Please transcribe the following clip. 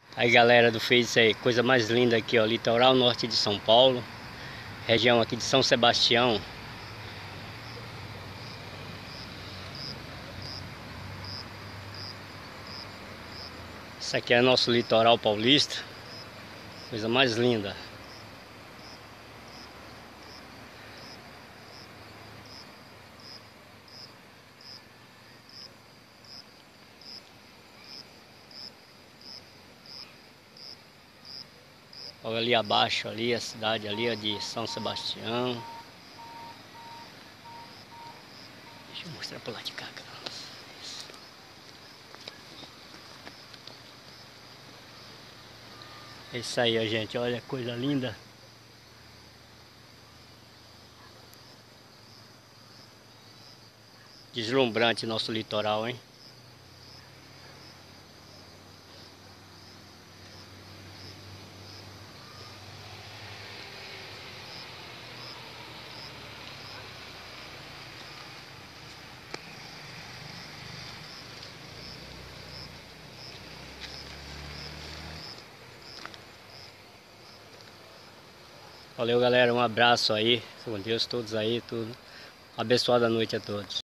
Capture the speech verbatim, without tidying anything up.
Aí galera do Face aí, coisa mais linda aqui ó, litoral norte de São Paulo, região aqui de São Sebastião. Isso aqui é nosso litoral paulista, coisa mais linda. Olha ali abaixo, ali a cidade ali é de São Sebastião. Deixa eu mostrar pro lado de cá, cara. É isso aí, ó, gente. Olha que coisa linda. Deslumbrante nosso litoral, hein? Valeu, galera. Um abraço aí. Com Deus todos aí, tudo. Abençoada noite a todos.